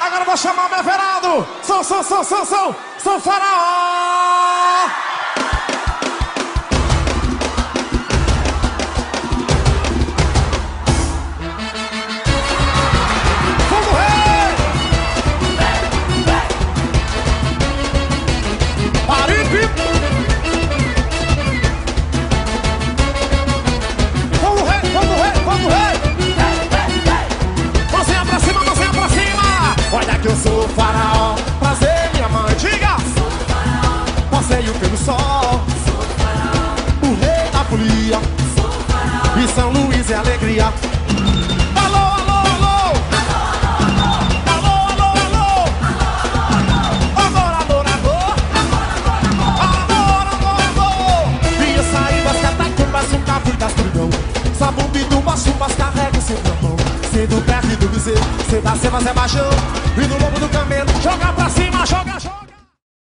Agora eu vou chamar o meu Everaldo. Sou faraó. Fogo rei. Paripe. Fogo rei, fogo rei, fogo rei. Mãozinha pra cima, mãozinha pra cima. Olha que eu sou faraó. Prazer, minha mãe, diga. Sou faraó. Passeio pelo sol. Sou faraó. O rei da folia. Sou faraó. E São Luís é alegria. Alô, alô, alô. Alô, alô, alô. Agora, adorador. Agora. E eu saí das catacumbas, um cabo da escuridão. Sabumbi do macho, mas carrega o seu na mão. Sendo perto do bezerro, cê dá, cê mas é baixão. E no